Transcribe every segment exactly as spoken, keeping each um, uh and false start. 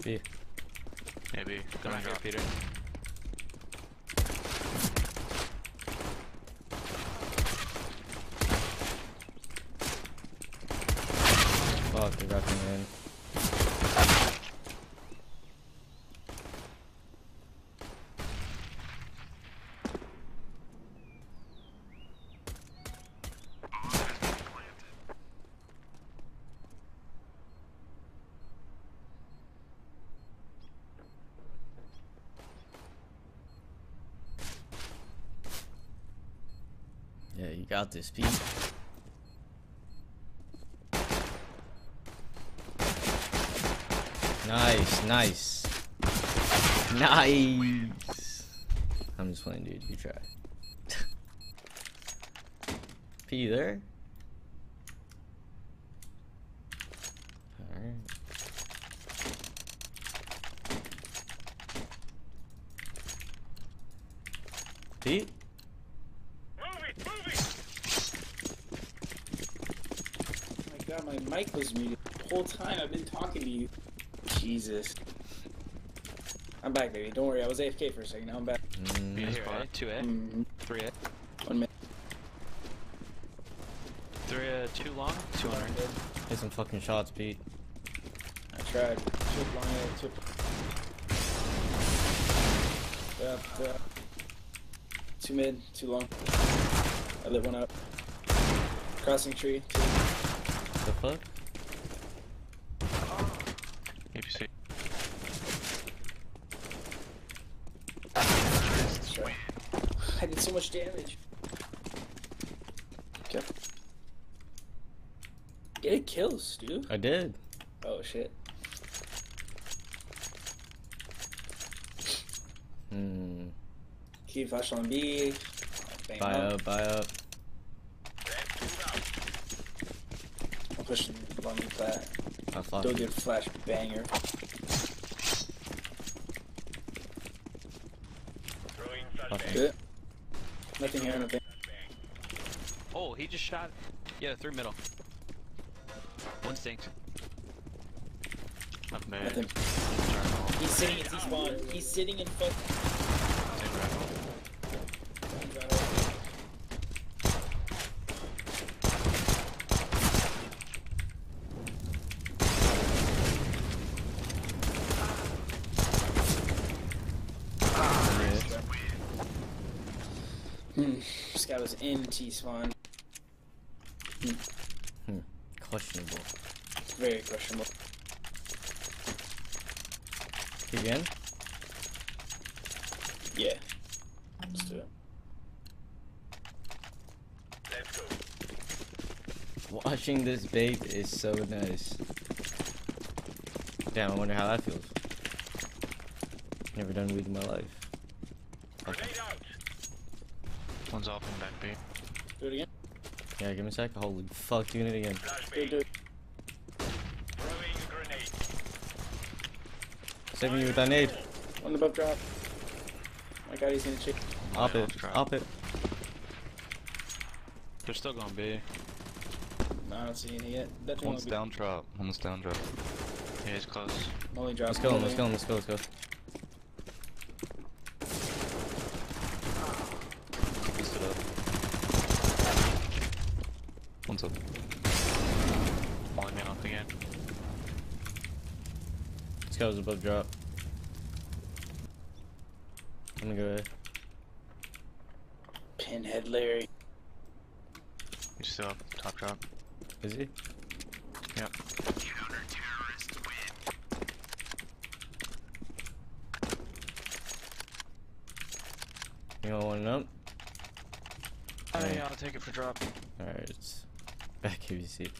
B. Maybe. Come on here, Peter. Fuck, they got me in. Yeah, you got this, Pete. Nice, nice. Nice. I'm just playing, dude. You try. P, you there? Alright. Pete? God, my mic was muted the whole time. I've been talking to you. Jesus. I'm back, baby. Don't worry. I was A F K for a second. Now I'm back. Mm, B here, A, two A, Mm-hmm. three A. One minute. Three A, two long, two hundred. hit some fucking shots, Pete. I tried. Took long A, took. Yep, yep. Two mid, two long. I lit one up. Crossing tree. Two. The fuck? A P C. Let's try. I did so much damage. Okay. Get a kill, Stu. I did. Oh shit. Hmm. Keep flash on B. Bang Buy up. up, buy up. I'm pushing long flat. I fuck. Go get flash banger. Fucking- Good. Nothing here, nothing. Oh, he just shot. Yeah, through middle. One stinks. Not bad. Nothing. He's sitting in T-spawn. He's sitting in fuck. Hmm. This guy was in T-spawn. Hmm. Hmm. Questionable. Very questionable. Again? Yeah. Let's do it. Watching this bait is so nice. Damn, I wonder how that feels. Never done weed in my life. Okay. One's off and back B. Do it again. Yeah, give me a sec. Holy fuck, doing it again. Do it, do it. Saving you with that nade. On the buff drop. My god, he's gonna check. Op Yeah, it, let's try. op it. They're still going B. No, I don't see any yet. That thing One's won't be- down drop. One's down drop. Yeah, he's close. Only drop. Let's go, let's go, let's go, let's go. Boost it up. One's up. Falling man off again. This guy was above drop. I'm gonna go ahead. Pinhead Larry. He's still up, top drop. Is he? Yep. You want one up? Oh, Alright. yeah, I'll take it for drop. Alright, it's back A B C.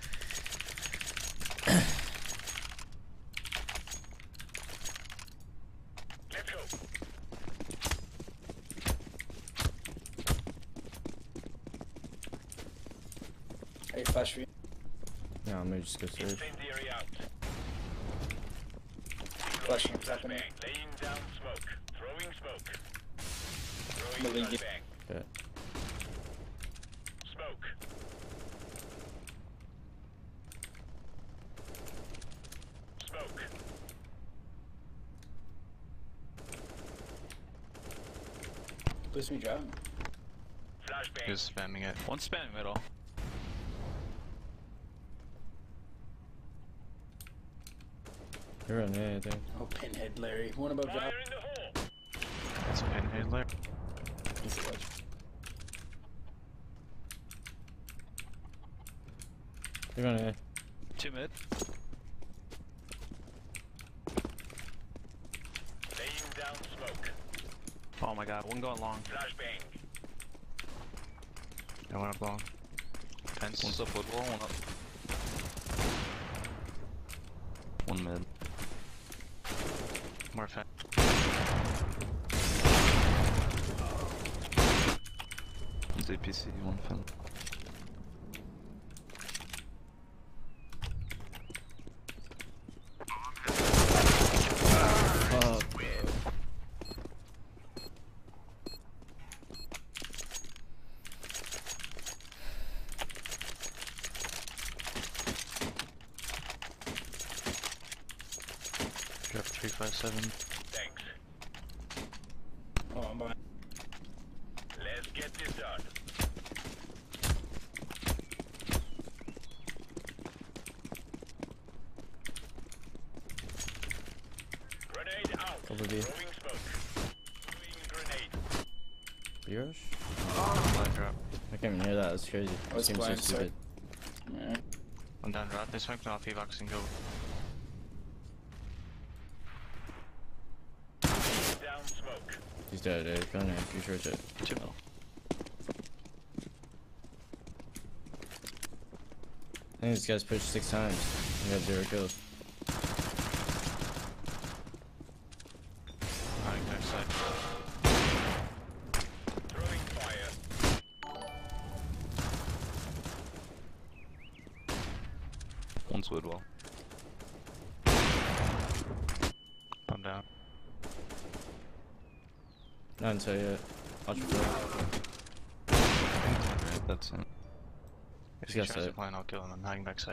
Hey, flash for you. No, I'm gonna just go search. Flash on top of me. I'm gonna leave you. Bet. Boost me drop. He was spamming it. One spamming middle. You're on A, I think. Oh, pinhead, Larry. One above drop. That's a pinhead there. He's a ledge. You're on A. Two mid. Laying down smoke. Oh my god, one going long. Flashbang. I went up long. Fence. One's up wood wall, one up. One mid. More fence. One's A P C, one fence. Fuck, bro. Drop three five seven. Thanks. Oh, I'm behind. Let's get this done. Grenade out. Over B. Throwing smoke. Throwing grenade. B-rush? Blind drop. I can't even hear that, that's crazy. I was Seems so blind, sorry. stupid. Yeah. One down drop. They smoked off Evox and go. Down smoke. He's dead, eh? Go in, you sure it. Two middle. I think this guy's pushed six times. He got zero kills. Alright, backside. Throwing fire. One's wood wall. I'm down. Not until yet. Watch for it. Right, that's it. If He's he got tries to sight. plan, I'll kill him. I'm hiding backside.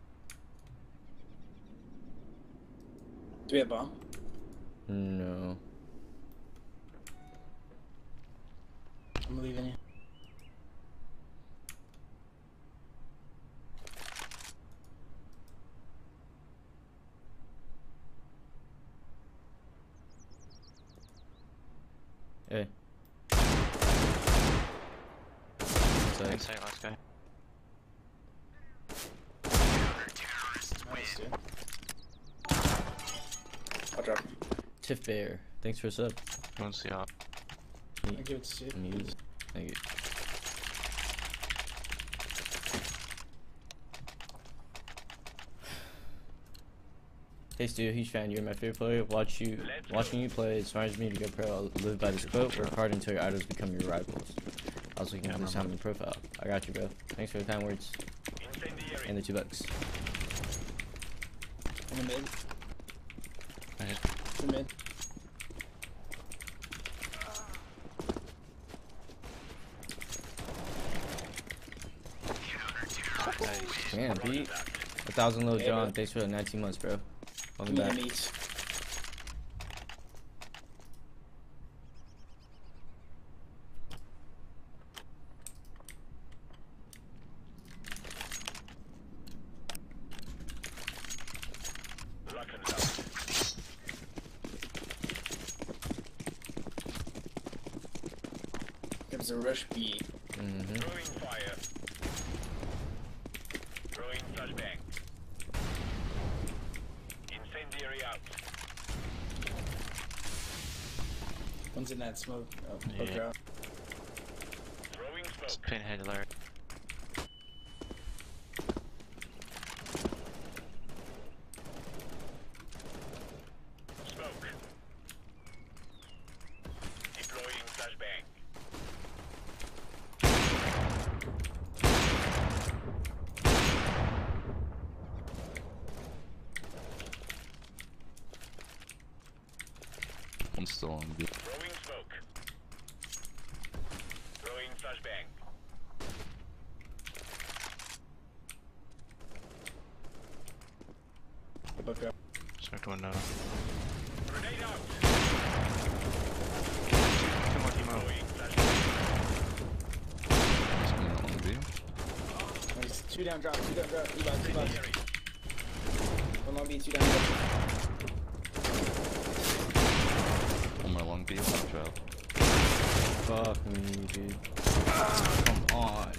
Do we have bomb? No. I'm leaving you. Hey. Sight. Inside last guy. Nice, dude. I'll drop him. Tiff Bear. Thanks for a sub. You want to see out? I'll give it to Steve. Muse. Thank you. Hey Stu, huge fan. You're my favorite player. Watch you, watching you play inspires me to go pro. I'll live by this quote: work hard until your idols become your rivals. I was looking Yeah, at this remember. time in profile. I got you, bro. Thanks for the kind words Incendiary. and the two bucks. In the mid. Nice. Two mid. Nice. Damn, Pete. A thousand low Hey, John. bro. Thanks for the nineteen months, bro. Welcome Give me back. the meat. Lock and load. Gives a rush B. Mm-hmm. Throwing fire. Throwing flashbang. Incendiary out. One's in that smoke. Oh, Yeah. poker out. Throwing It's smoke. pinhead alert. Smoke. Deploying flashbang. One's still on B. Throwing smoke. Throwing flashbang. Poker out. Smoked window. Grenade out. Two more team out. Throwing Two down, drop. Two down, drop. Two box, two box. One long B, two down, drop. One more long B, one drop. Fuck me, dude. Come on.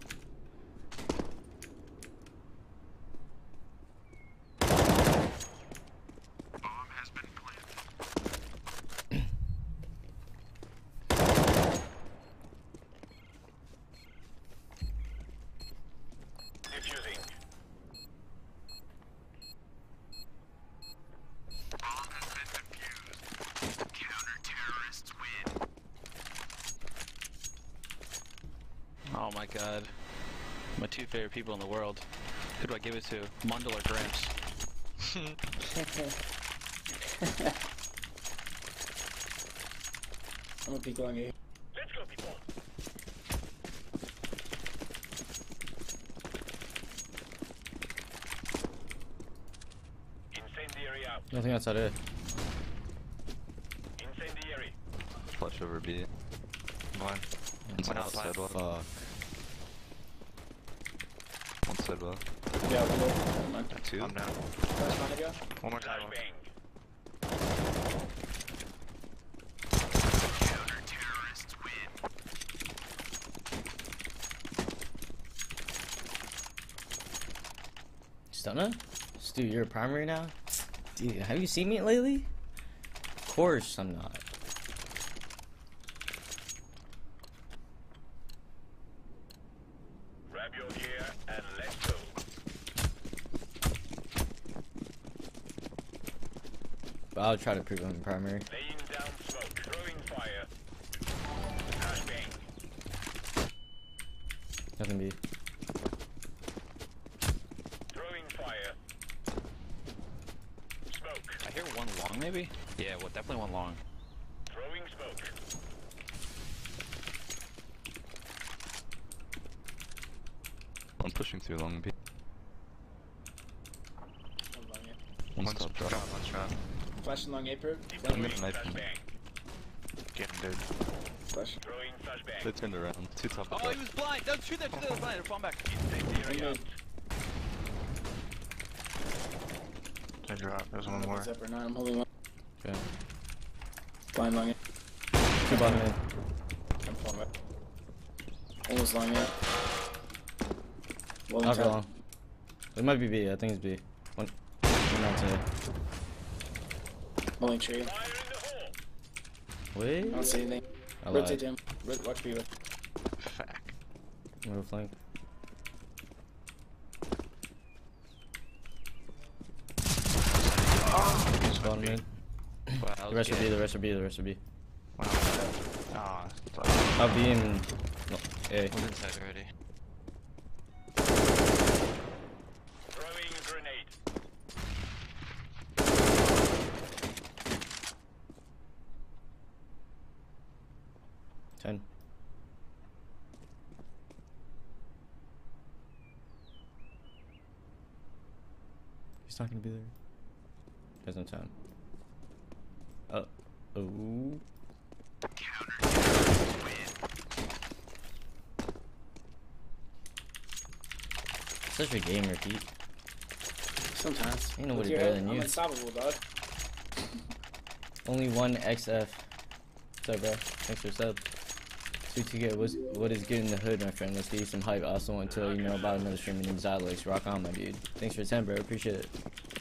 Defusing. Oh my god. My two favorite people in the world. Who do I give it to? Mundle or Gramps? I'm gonna peek long A. Let's go, people. Incendiary out. Nothing outside it. Incendiary. Flash over B. One. It's One all outside. Fuck. One side well. Yeah, one more. Never mind. Two. I'm down. Last one to go. One more time. Flashbang. Stunner? Stu, you're a primary now? Dude, have you seen me lately? Of course I'm not. Grab your gear and let's go. But I'll try to prove I'm primary. Laying down smoke. Throwing fire. Flashbang. Nothing B. Throwing fire. Smoke. I hear one long maybe? Yeah, well, definitely one long. Throwing smoke. One pushing through long B. One long A. One One's stop drop. drop. One's drop. Flashing long A per. Deploying got a knife in flashbang. Get him, dude. Flash. Throwing flashbang. They turned around. Two top of Oh, that. he was blind! Don't shoot that, shoot that, blind, fall back. Incendiary One out. mid. They drop. There's one One more. more. Up or not. I'm holding one. Okay. Blind long A. Two bottom in. I'm falling back. Almost long A. Well, I'll go long. It might be B. I think it's B. One. One out today. Bowling tree. Fire in the hole. Wait. I don't see anything. I Rotate lied. him. Rot- Watch B. Fuck. Middle flank. Bottom in. Wow, that The was rest are B. good. The rest are B. The rest are B. Wow. Ah, oh, I'll B in. No, A. One's inside already. Throwing grenade. Ten. He's not gonna be there. There's no time. Uh oh. Such a gamer, Pete. Sometimes. Ain't nobody With your better head, than I'm you. unstoppable, dog. Only one X F. What's up, bro? Thanks for sub. Sweet to get what's, what is good in the hood, my friend. Let's get you some hype. I also want to tell you know about another streamer named Zylex. Rock on, my dude. Thanks for ten, bro. Appreciate it.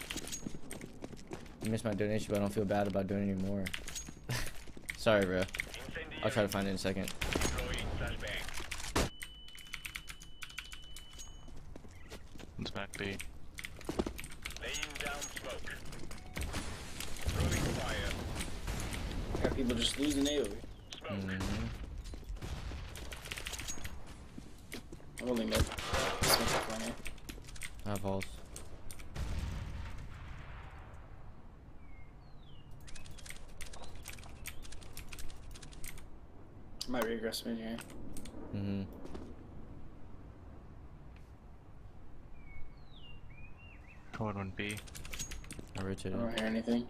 You missed my donation, but I don't feel bad about doing any more. Sorry, bro. Incendiary. I'll try to find it in a second. Throwing flashbang. One's back B. Laying down smoke. Throwing fire. Got people just losing A over. Smoke. Mm-hmm. I'm holding mid. Smoke up long A. I have balls. Might regress mid here. Mm-hmm. One one B. I I rotated. don't hear anything.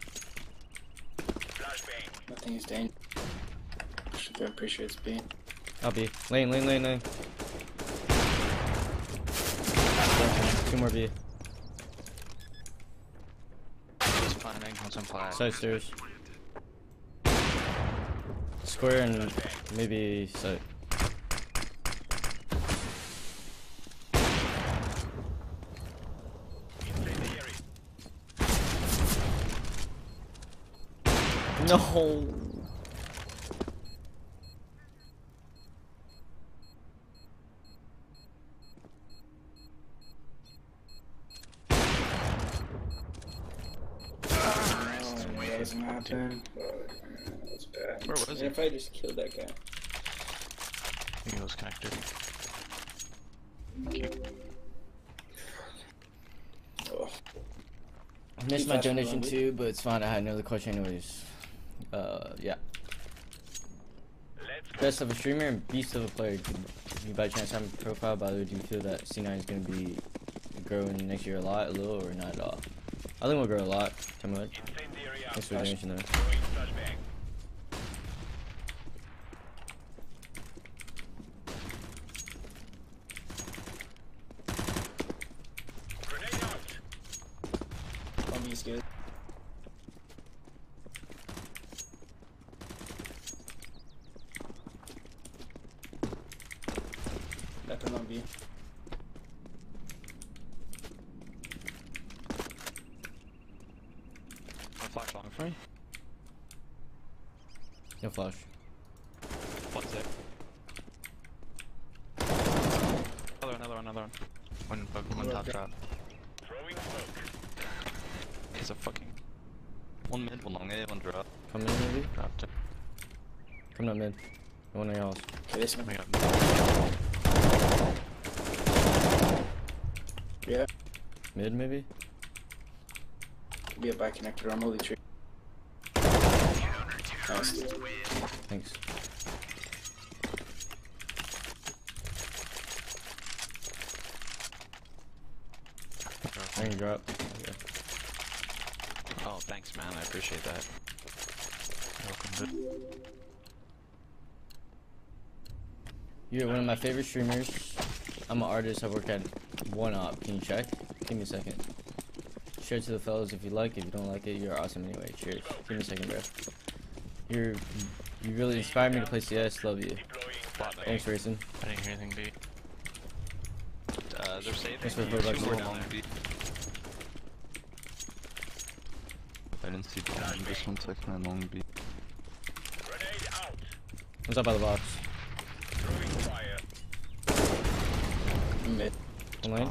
Flashbang. Nothing is dangerous. Should be pretty sure it's B. I'll be. Lane, lane, lane, lane. Two more B. Just planning on some flat. Side stairs. Square and maybe side. Incendiary. No. Oh, that doesn't happen. That's bad. Where was And he? if I just killed that guy? I think it was connected. Oh. I missed Keep my flashing donation around, too, but it's fine. I had another question anyways. Uh, yeah. Let's go. Best of a streamer and beast of a player. Do you by chance have a profile? By the way, do you feel that C nine is going to be growing next year a lot, a little, or not at all? I think we'll grow a lot. Tell me what. Incendiary out. Thanks for the donation though. Throwing flashbang. Grenade out. One B's good. Back on one B. I'll flash long for you. No flash. What's it? Another, another, another one. One bug, one top drop. Throwing smoke. It's a fucking. One mid, one long A, one drop. Coming in maybe? Dropped it. Coming up mid. One of y'all. Okay, this one. We got Yeah. Mid maybe? Could be a back connector on Holy Tree. Nice, dude. Thanks. Ring drop. Yeah. Oh, thanks, man. I appreciate that. welcome to You're one of my favorite streamers. I'm an artist. I work at One Op. Can you check? Give me a second. Share to the fellas if you like. If you don't like it, you're awesome anyway. Cheers. Give me a second, bro. You're you really inspired me to play C S. Love you. Deploying Bot flashbang. Thanks, Racing. I didn't hear anything B. Uh, they're safe. Thanks for the Two feedback, more Zero. down there. I didn't see the one, just one second and long B. Grenade out. What's up by the box? Throwing fire. Mid. One lane? Um,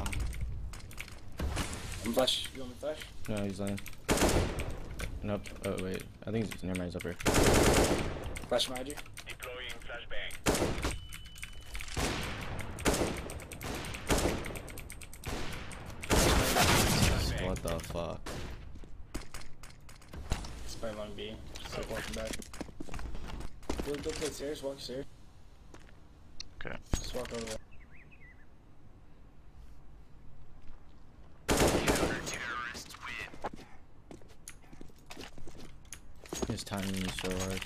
I'm flash. You want me to flash? No, he's lane. Nope. Oh wait. I think he's never mind. He's up here. Flash behind you. Deploying flashbang. What the fuck? It's by one B. Just like walking back. Go, go play stairs. Walk stairs. okay. Just walk over there. His timing is so hard.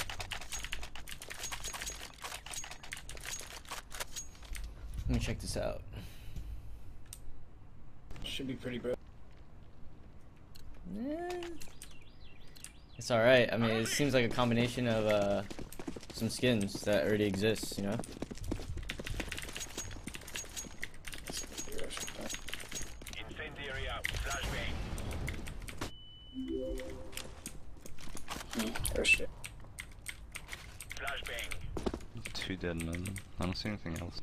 Let me check this out. Should be pretty bro. Eh, It's alright. I mean, it seems like a combination of uh, some skins that already exist, you know? Incendiary out. Flashbang. Hmm. Oh shit. Flashbang. Two dead men. I don't see anything else.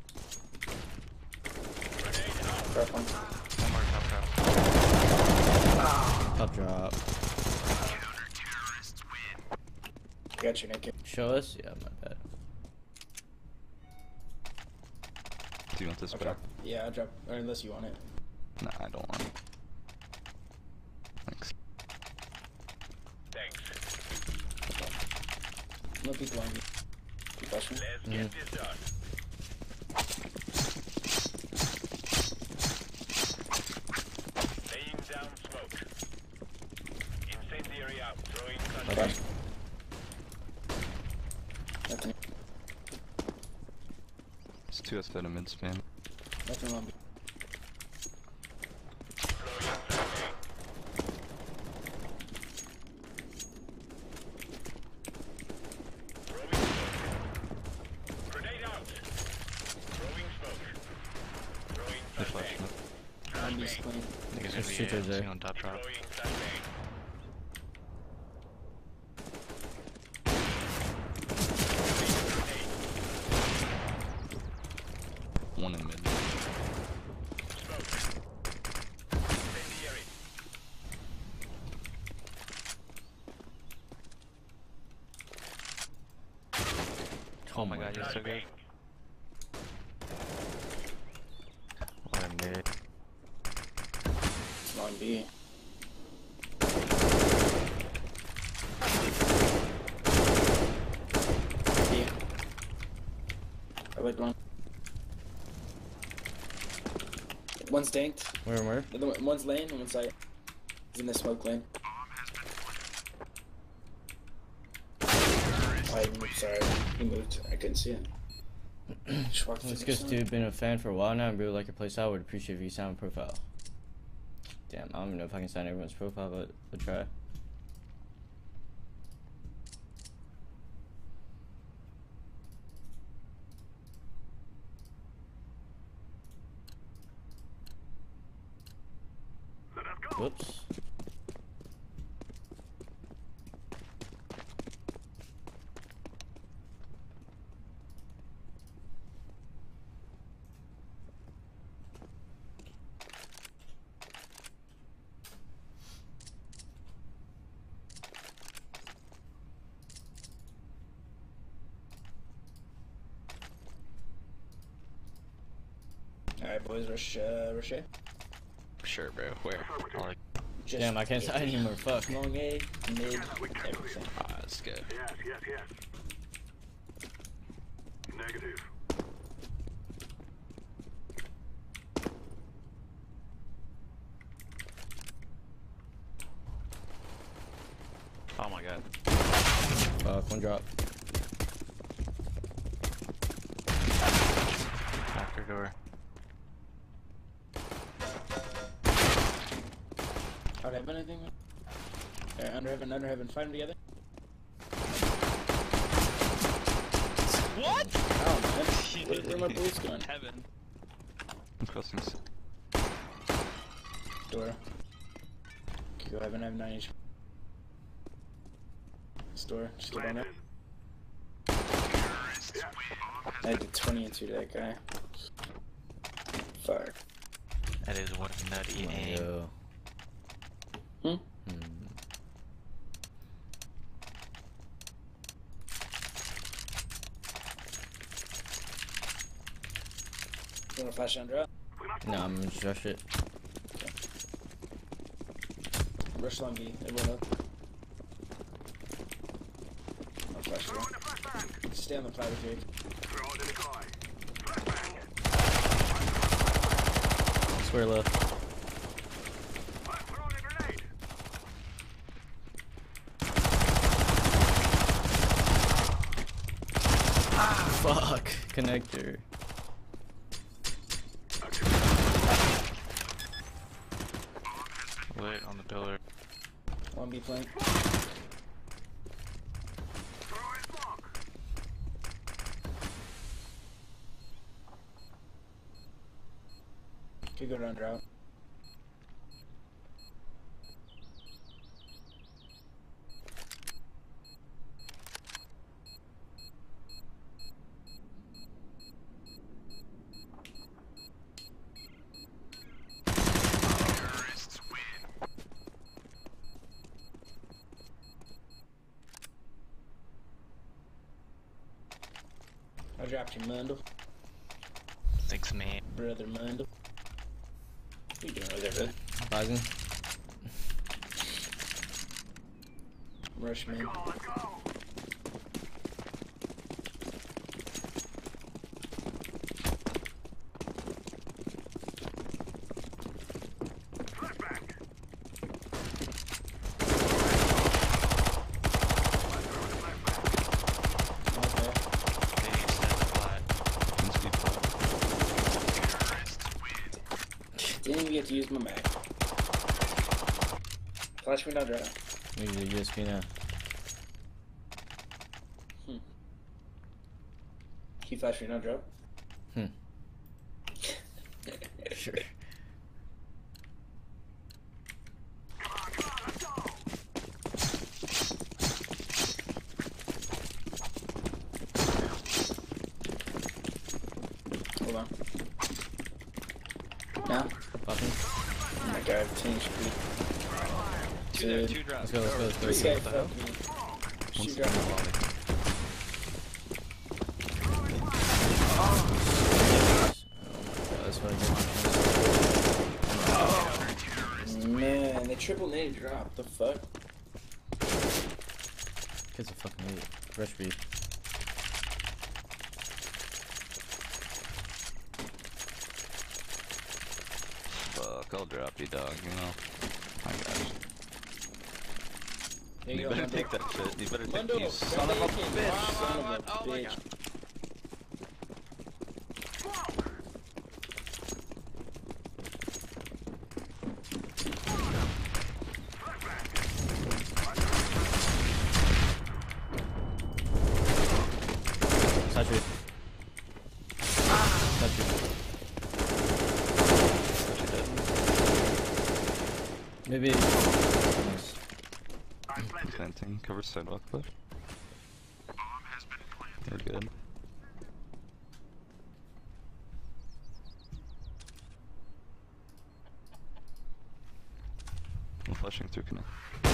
Grenade out. Drop one. One more top drop. Top drop. Got you naked. Show us? Yeah, my bad. Do you want this I'll back? drop. Yeah, I'll drop. Or unless you want it. Nah, I don't want it. Thanks. Thanks. No people on you. Keep flashing. Let's Mhm. get this done. Laying down smoke. Incendiary out. Throwing Flash. flashbang. Nothing. two S fed a mid spam. Nothing wrong. Grenade out. Throwing smoke. Throwing They flashed flashbang. up. I'm just playing. I think it's There's gonna two be turrets A, there. on top drop. Throwing flashbang. One in mid. Smoke. Incendiary. Oh my god, you're so good. Flashbang. One in mid. Long B. B. I like one. One's tanked. Where and where? The other one- One's lane and one's site. He's in the smoke lane. Oh, I moved, sorry. He moved. I couldn't see it. Just walked This through good the dude, been a fan for a while now and really like your playstyle. Would appreciate if you sign a profile. Damn, I don't even know if I can sign everyone's profile, but we'll try. Whoops. Alright, boys, rush, uh, rush A. Sure, bro. Where? I like. Just Damn, I can't sign anymore. Fuck. long A, mid, everything. Ah, that's good. Yes, yes, yes. Negative. Oh my god. Fuck, one drop. After door. Out heaven, I think. Alright, under heaven, under heaven. Fight them together. What? Oh, man. Where, where are my bullets going? Heaven. Customs. Door. Okay, go heaven, I have nine H P. This door, just get on up. I did twenty and two to that guy. Fuck. That is one nutty aim. Yo. Hmm? Hmm. You wanna flash down drop? No, I'm gonna just rush it. Rush long B, everyone up. I'll flash down. Stay on the private Jake. Square left. Fuck. Connector. Lit on the pillar. One B flank. Could go down drought. I dropped your Mundle, Thanks, man. brother Mundle. What are you doing over there, bud? Rising. Rush man. Okay. They stand flat. Can speed flat. get to use my mag. Flash me, not drop. Maybe the U S B now. Hmm. He flash me, not drop. Hmm. Sure. Hold on. Now? Popping. Oh my god, change speed. Two there, Dude. two drops. Let's go, let's go, let's go. This let's guy go. fucked me. One's Shoot in drop. the lobby. Oh, that's what I get. Man, they triple nade drop. The fuck? Kid's a fucking idiot. Rush B. Fuck, I'll drop you, dog, you know. I got you. There You you go, better Mundo. take that shit. You better take Mundo, you son of a grab bitch. that A K. Son of a Oh my bitch. God. Saturate. Saturate. Maybe. Nice. Planting, cover sidewalk left. They're good. I'm flashing through connect.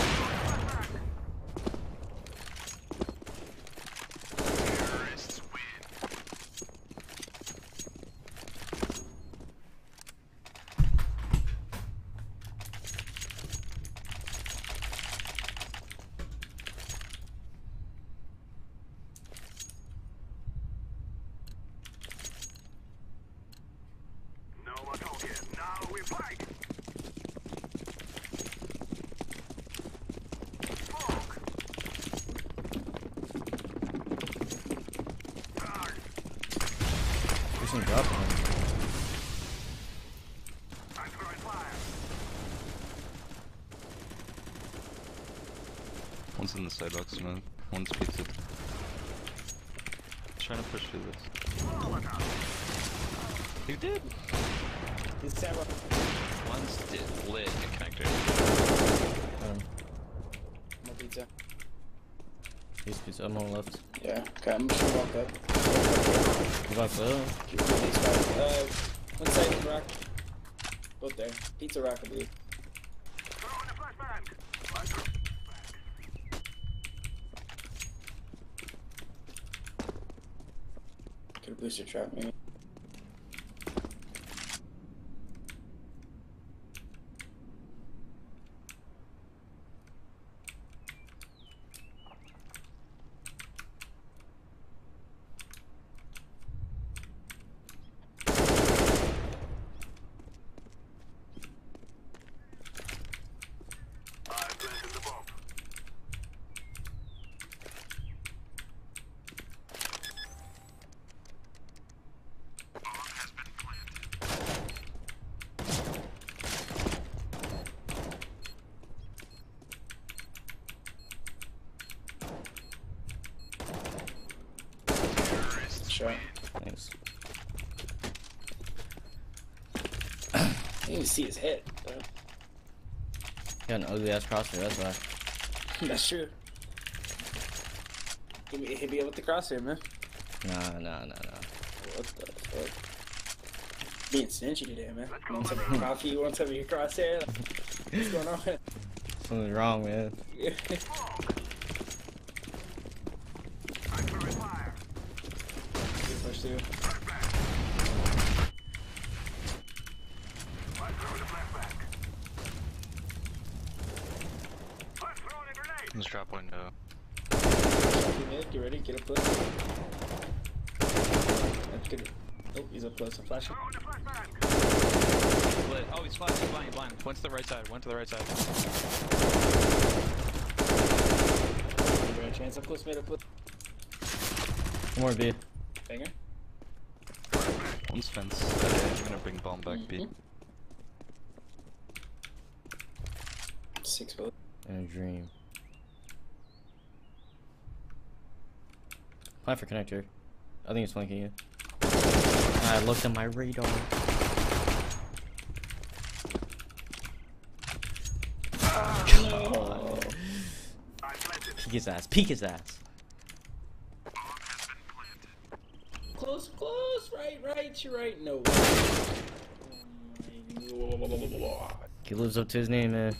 No more talking. Now we fight. Smoke. Guard. There's some drop on. I'm throwing fire. One's in the sidewalk, smooth. One's pizza. Trying to push through this. You did. He's Sarah. One's did lit in connector. Um, More pizza. he's pizza. I'm on left. Yeah. Okay, I'm just gonna walk up. What about the? Keep doing these guys. Uh, one side, rock. Both there. Pizza rock, I believe. Throwing a flashbang. I'm throwing Could have booster trap me. I've planted the bomb. Bomb has been planted. Shot. Thanks. I didn't even see his head. Bro. Got an ugly ass crosshair. That's why. That's true. Hit me, hit me up with the crosshair, man. Nah, nah, nah, nah. What the fuck? Being stingy today, man. You want some of your coffee? You want some of your crosshair? What's going on? Something's wrong, man. I'm throwing fire. Push through. I'm throwing a flashbang. I'm throwing a grenade. Let's drop window. Get mid, get ready, get a push. That's good. Oh, he's up close. I'm flashing. Throwing a flashbang. Lit. Oh, he's flat. He's blind. He's blind. Went to the right side. Went to the right side. Great chance. Up close, mid, up close. One more B. Banger. One's fence. Okay, I'm gonna bring bomb back, B. Mhm. six bullets. In a dream. Plan for connector. I think it's flanking you. I looked at my radar. Oh. Peek his ass. Peek his ass. Close, close, right, right, you're right. No. He lives up to his name, man.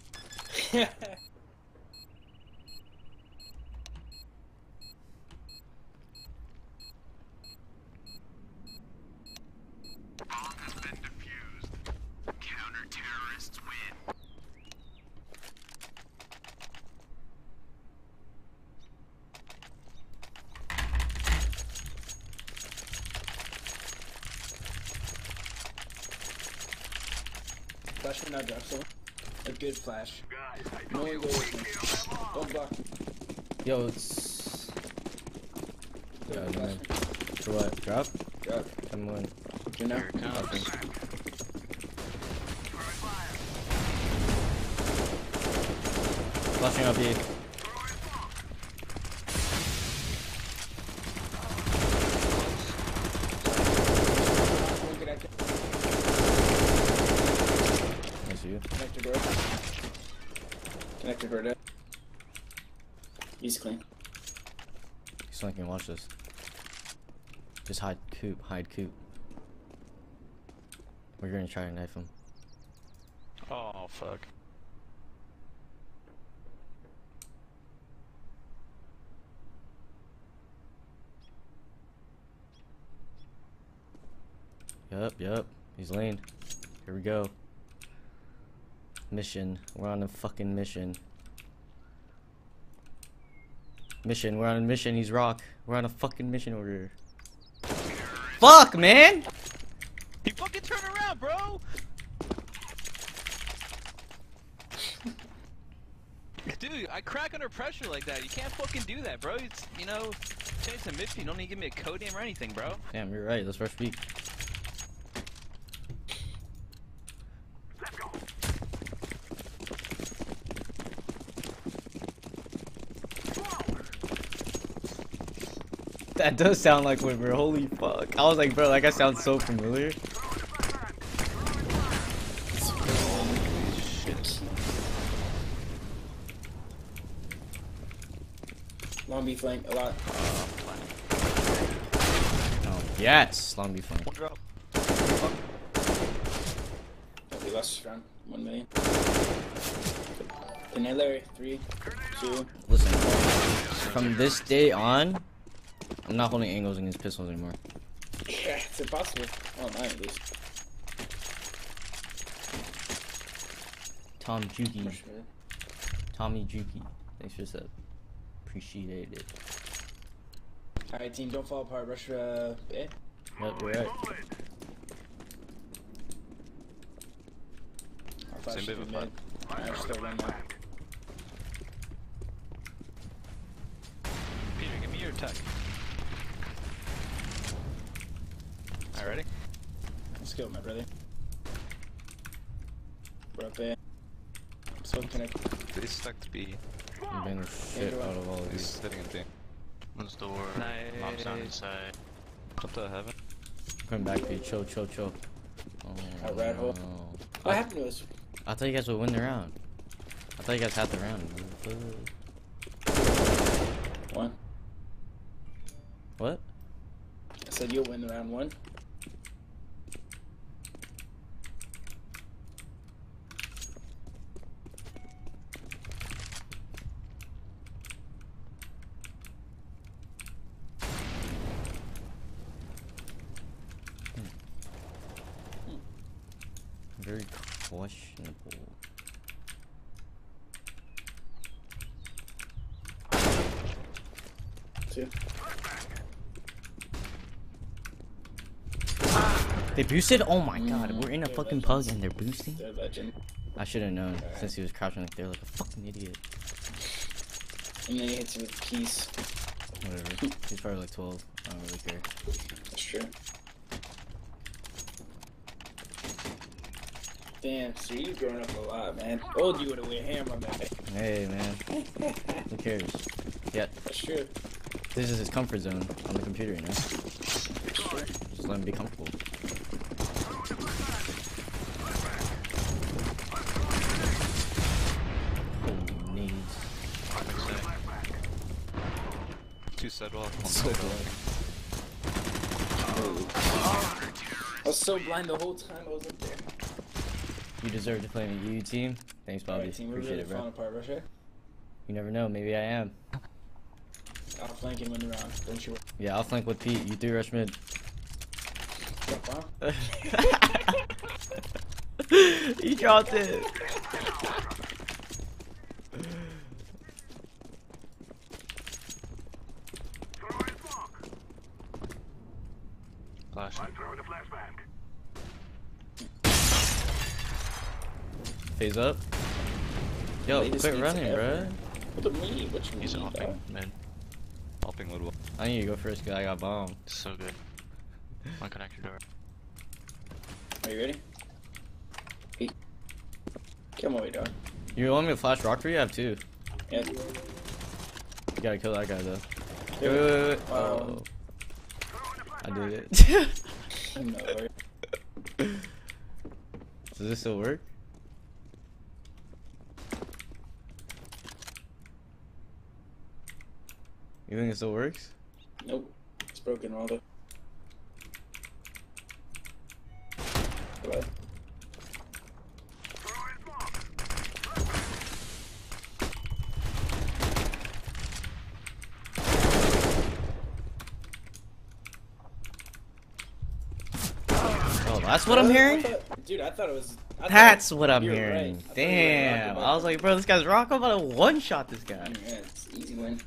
Flash will not drop someone. A good flash. No one go with me. Don't block. Yo, it's. Yeah, Don't no, flash man. me. For what? Drop? Drop. Come on. You know? Here it comes. Flashing up you. One connector. Nice you. Connector door. Connector door dead. He's clean. He's flanking. Watch this. Just hide coop. Hide coop. We're gonna try to knife him. Oh, fuck. Yup, yup. He's lane. Here we go. Mission. We're on a fucking mission. Mission. We're on a mission. He's rock. We're on a fucking mission order. Fuck, man! He fucking turned around, bro! Dude, I crack under pressure like that. You can't fucking do that, bro. It's, you know, change the mission. You don't need to give me a code name or anything, bro. Damn, you're right. Let's rush B. That does sound like Whitmer. Holy fuck. I was like, bro, that guy sounds so familiar. Long B flank a lot. Oh, yes. Long B flank. One drop. We lost round. One million. Pinellar, three, two. Listen, from this day on, I'm not holding angles against pistols anymore. Yeah, it's impossible. Oh, mine at least. Tom Juki. For sure. Tommy Juki. Thanks for the sub. Appreciate it. Alright, team, don't fall apart. Rush, uh, eh? Yep, you're right. I'll flash Same you bit with mid. Alright, just start running now. Peter, give me your tech. Alright, ready? Let's go, my brother. We're up A. So connect. They stuck to B. I'm being the shit out of all of He's these. sitting in B. One's door. Nice. Mom's down inside. What the heaven? Coming back, B. Chill, chill, chill. Oh, A rat hole. no. What happened to us? I thought you guys would win the round. I thought you guys had the round. One. What? I said you'll win the round one. Very questionable. Two. They boosted? Oh my god, Mm, we're in a they're fucking legends. pug and they're boosting? They're legend. I should have known since he was crouching like there like a fucking idiot. And then he hits you with keys. Whatever. He's probably like twelve. I don't really care. That's true. Damn, so you've grown up a lot, man. Old you would have went hammer, man. Hey, man. Who cares? Yeah, That's true. this is his comfort zone on the computer, you know? Just let him be comfortable. Oh, knees. Two sidewalk, one So sidewalk. I was so blind the whole time I was up there. You deserve to play in the U U team. Thanks, Bobby. Alright, team, we're Appreciate really it, bro. falling apart, Russia. You never know. Maybe I am. I'll flank him in the round. Don't you worry. Yeah, I'll flank with Pete. You three rush mid. Stop, huh? He dropped it. Throwing smoke. Flashing. I'm throwing a flashbang. Phase up. Yo, Latest quit beats running, ever. bro. What do you mean? What you He's mean, hopping, dog? man. Helping Woodwell. I need to go first because I got bombed. So good. One connector door. Are you ready? Hey. Come on, dog. You want me to flash rock for you? I have two. Yeah. You gotta kill that guy though. Wait, Yeah. wait, wait, wait. Um, Oh, I did it. No, worry. Does this still work? You think it still works? Nope. It's broken, Waldo. Go ahead. Throwing smoke. Oh, that's what I'm I hearing? thought- Dude, I thought it was. I thought- That's what I'm you were hearing. right. I thought you were right. Damn. I was like, bro, this guy's rock. I'm about to one shot this guy. Yeah, it's easy win.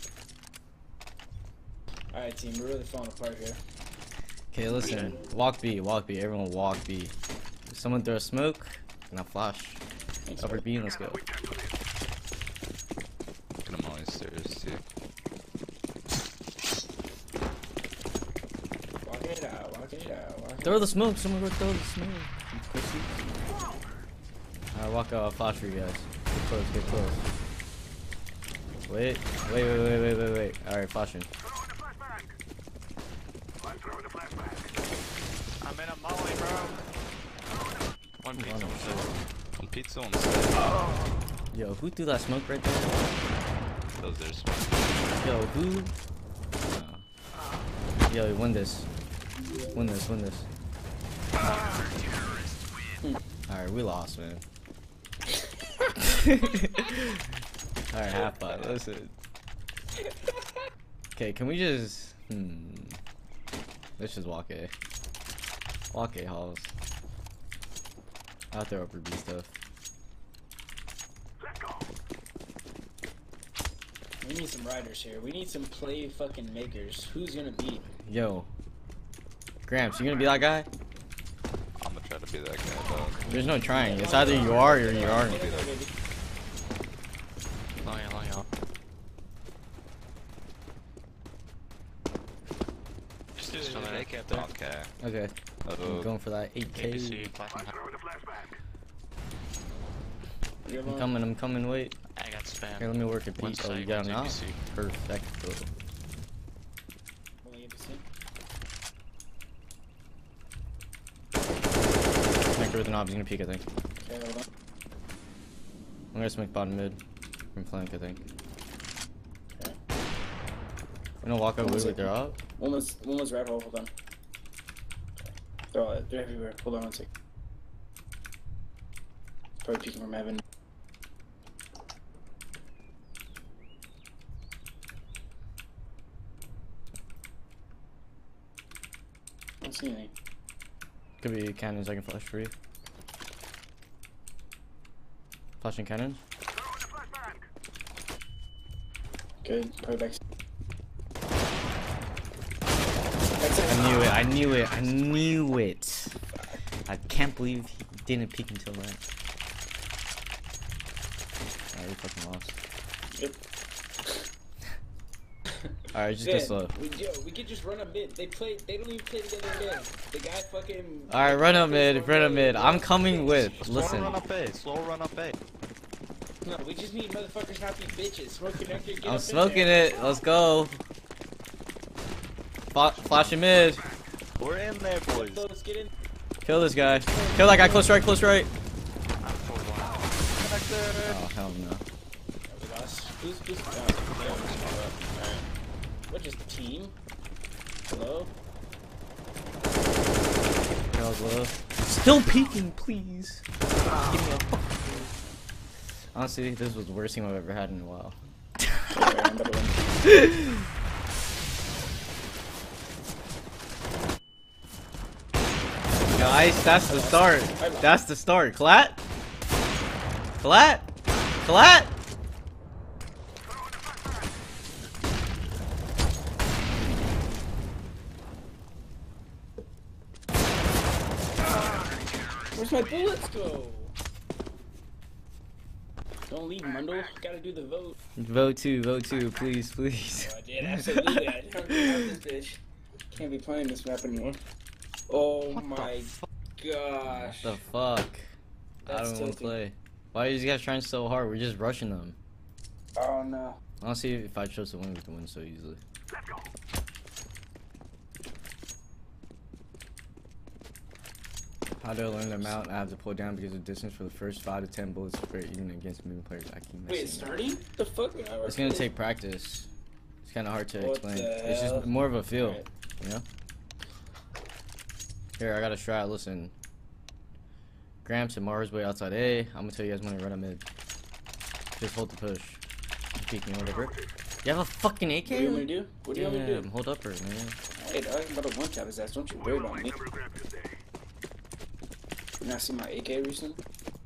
Alright, team, we're really falling apart here. Okay, listen. Walk B, walk B. Everyone walk B. If someone throw a smoke, and I'll flash. Thanks, Upper bud. B, let's go. Get him on these stairs too. Walk it out, walk it out, walk it Throw the smoke. Someone go throw the smoke. You pussy. Alright, walk out. I'll flash for you guys. Get close, get close. Wait, wait, wait, wait, wait, wait, wait. Alright, flashing. Throwing a flashbang. I'm throwing a flashbang. I'm in a molly, bro. One beat. Oh, no, shit. One pizza on the side. Yo, who threw that smoke right there? Those there's Yo, who? Uh, yo, win this. Win this, win this. Alright, we lost, man. Alright, half five. Listen. Okay, can we just. Hmm. Let's just walk A. Walk A, Halls. Out there, upper B stuff. Let's go. We need some riders here. We need some play fucking makers. Who's gonna be? Yo. Gramps, you gonna be that guy? I'm gonna try to be that guy, dog. There's no trying. It's either you are or you aren't. Long out, long out. Just do Still it. there. Cap there. Okay. Okay. I'm Uh, going for that eight A K. B C, flashing. I'm throwing a flashbang. You're I'm alone. coming, I'm coming, wait. I got spam. Okay, let me work a One piece. Oh, you side, got him one's out? A B C. Perfecto. Only A B C. Connector with an op, he's gonna peek, I think. Okay, hold on. I'm gonna smoke bottom mid. From flank, I think. Okay. I'm gonna walk over One with second. their op. One was one was red hole. Hold on. They're all they're everywhere. Hold on one sec. Probably peeking from heaven. I don't see anything. Could be cannons, I can flash for you. Flashing cannons. Throwing a flashbang. Good. Probably back. That's it. I knew it, I knew it, I knew it. I can't believe he didn't peek until then. Alright, we fucking lost. Good. Alright, just go Then, slow. we, yo, we could just run up mid. They play. They don't even play together in mid. The guy fucking. Alright, run up mid, run up mid. I'm coming with. Slow Listen. run up A. Slow run up A. No, we just need motherfuckers not be bitches. Smoke connector. Get I'm up smoking in there. it. Let's go. Fla flashing mid. We're in there, boys. Let's get in. Kill this guy. Kill that guy. Close right, close right. I'm full one. Oh, hell no. Oh, we lost. Who's who's? Oh, they almost caught up. Alright. What just team? Hello. Girls low. Still peeking, please. Give me a fuck. Honestly, this was the worst team I've ever had in a while. Alright, I'm about to win. Guys, that's the start. That's the start. Clat? Clat? Clat? Where's my bullets go? Don't leave, Mundle. Gotta do the vote. Vote two, vote two, please, please. Oh, I did, absolutely. I don't have this bitch. Can't be playing this map anymore. Oh my gosh. The fuck? I That's don't want to tilting. play. Why are you guys trying so hard? We're just rushing them. Oh no. Honestly, if I chose to win, we can win so easily. Let's go. How do I learn the amount I have to pull down because of distance for the first five to ten bullets for even against moving players? I keep messing Wait, it's up. starting? The fuck? It's gonna take practice. It's kind of hard to What explain. the It's hell? just more of a feel, Alright. you know. Here, I got a strat. Listen, Gramps and Mars way outside A. I'm gonna tell you guys when to run a mid. Just hold the push. Peek me, whatever. You have a fucking A What do you want me K? to do? What do you want me to Damn, do? hold up her, man. Hey, dog, I'm about to one tap his ass. Don't you worry about me. Number grab today. You not see my A K recently?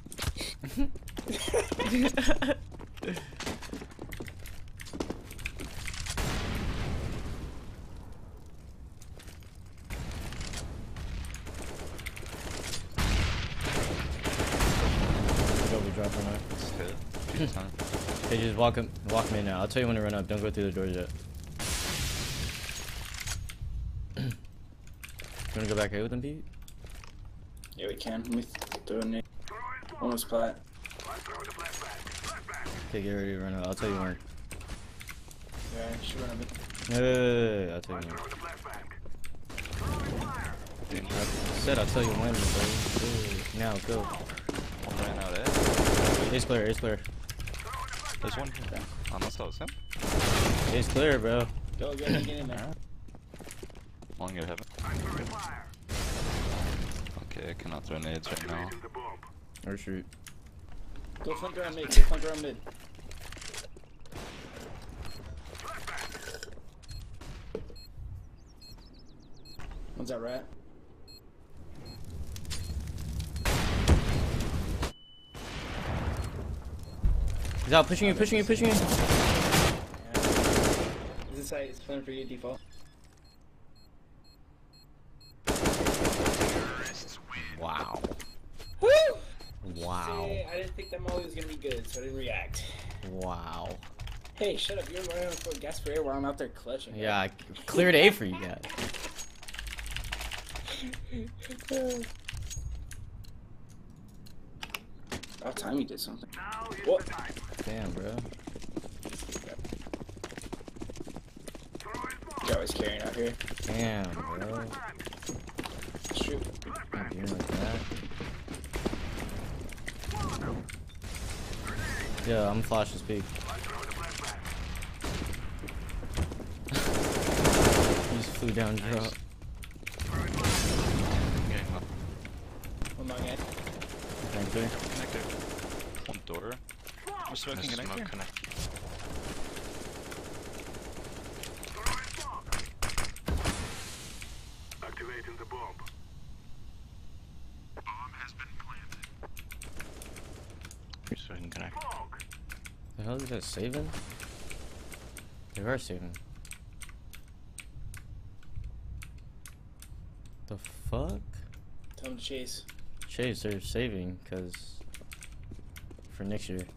Go, we drop her now. It's hit. Two times. Hey, just walk him, walk me now. I'll tell you when to run up. Don't go through the doors yet. You wanna go back here with him, Pete? Yeah, we can. Let me throw a nade. Almost plat. I'm throwing the flashback. Flashback. Okay, get ready to run up. I'll tell you when. Yeah, I should run a bit. No, no, no, no, no, I'll tell you when. Throwing the flashback. I said I'll tell you when, bro. Now, go. One ran out, eh? A's clear, A's clear. There's one here. Unless that was him. A's clear, bro. Go, go, get in there. Long you heaven. I'm throwing fire. Okay, I cannot throw nades right now. Activating the bomb. Or shoot. Go flank around mid. Go flank around mid. One's that rat? He's out, pushing you, pushing you, pushing you. Yeah. Is this site is playing for you default? Wow. Woo! Wow. See, I didn't think that molly was gonna be good, so I didn't react. Wow. Hey, shut up! You're running on for gas for air while I'm out there clutching. Yeah, I cleared A for you guys. About time you did something. Now is What? the time. Damn, bro. Throwing smoke. Joe is carrying out here. Damn, bro. Shoot. Not doing like that. Yeah, I'm flash to speak. I'm throwing the flashback. He just flew down, drop. Getting up. One more guy. Thank you. Connector. One door. We're smoking There's smoke connector. connect. Throwing smoke. Activating the bomb. Bomb has been planted. You're smoking connect. Smoke. The hell is that saving? They are saving. The fuck? Tell him to chase. Chase, they're saving, cause for next year.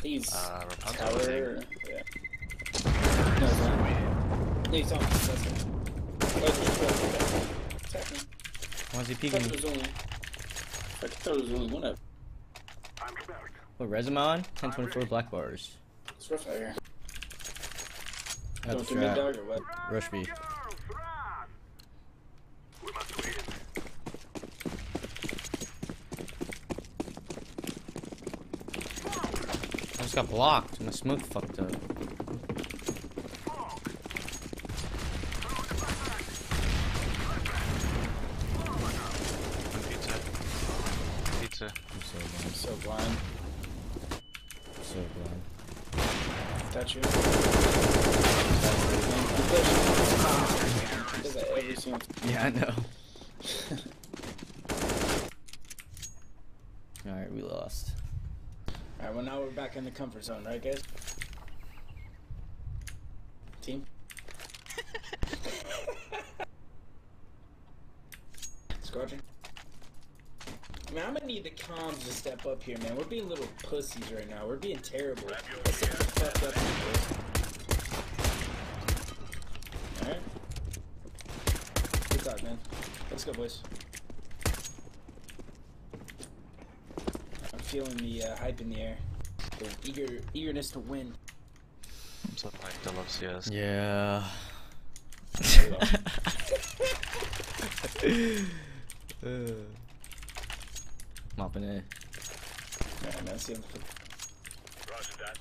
He's Uh, Rapunzel, I think. tower. Yeah. No, it's not. No, he's on. That's him. Oh, there's two up there. Attack me. Why is he I thought peeking? there was only. I thought there was only one up. I'm prepared. What, res am I on? ten twenty-four black bars. It's rough out here. Got Don't the do mid strap. dog or what? Rush B. Girls, run! We must win. I just got blocked. My smoke fucked up. One pizza. Pizza. I'm so blind. I'm so blind. So blind. Touch you. Does that every single Yeah, I know. Alright, we lost. Alright, well now we're back in the comfort zone, right guys? Team? Squadron? I mean, I'm gonna need the comms to step up here, man. We're being little pussies right now. We're being terrible. Let's step the fuck up here, boys. Alright? Good talk, man. Let's go, boys. I'm feeling the uh, hype in the air. The eager eagerness to win. Something like the love C S. Yeah. uh, mopping it. Alright, man. See him. Roger that.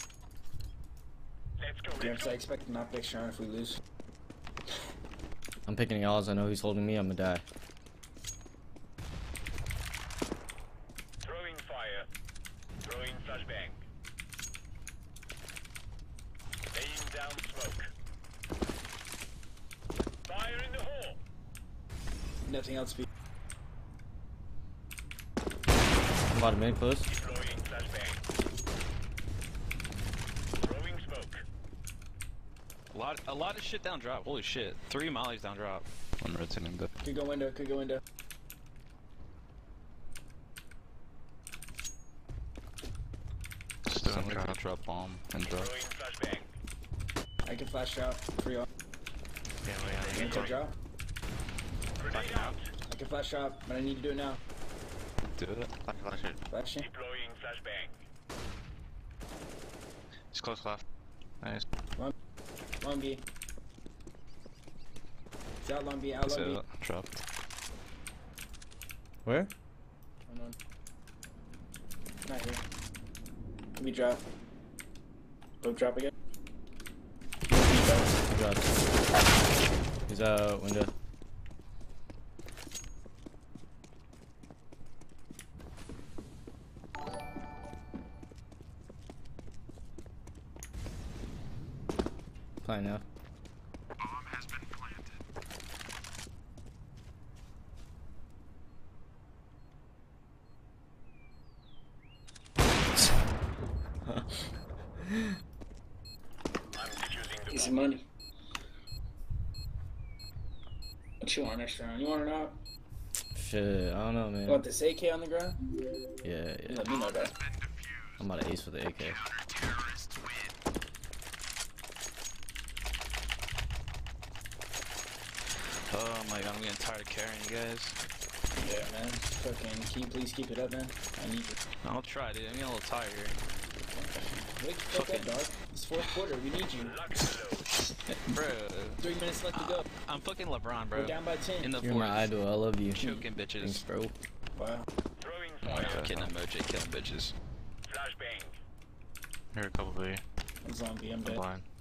Let's go, Damn, let's so I go. expect to not pick Sean if we lose. I'm picking y'all's. I know who's holding me. I'm gonna die. Throwing fire. Throwing flashbang. Laying down smoke. Fire in the hole. Nothing else. Be I'm about a minute close. Deploying flashbang. Throwing smoke. A lot, a lot of shit down drop. Holy shit. Three mollies down drop. I'm rotating the. could go window. Could go window. Still in Someone's drop. gonna drop bomb and drop. Throwing flashbang. I can flash out for y'all. Yeah, You we want to drop? Grenade out. I can flash out, but I need to do it now. Do it. Flash, flash it. Flashing. Deploying flashbang. It's close left. Nice. Long B. It's out long B. Out That's long B. it. Dropped. Where? Unknown. Not here. Let me drop. Go drop again. He dropped. He's out window. Fine now. Bomb has been planted. I'm defusing the Easy bomb. money. What you want next round? You want it out? Shit, I don't know, man. You want this A K on the ground? Yeah, You yeah. let me know that. I'm about to ace with the A K. Counter-terrorists win. Oh my god, I'm getting tired of carrying you guys. Yeah, man. Fucking keep, please keep it up, man. I need you. I'll try, dude. I'm getting a little tired here. Wake the fuck up, dog. It's fourth quarter. We need you. Lock and load. Bro, Three minutes left to go. I'm fucking LeBron, bro. We're down by ten. In the You're fourth. my idol. I love you. Choking Thanks, bitches. bro. Wow. Throwing Oh my fire. god, kidding emoji, killing bitches. Flashbang. Here a couple B. I'm zombie. I'm I'm dead. blind.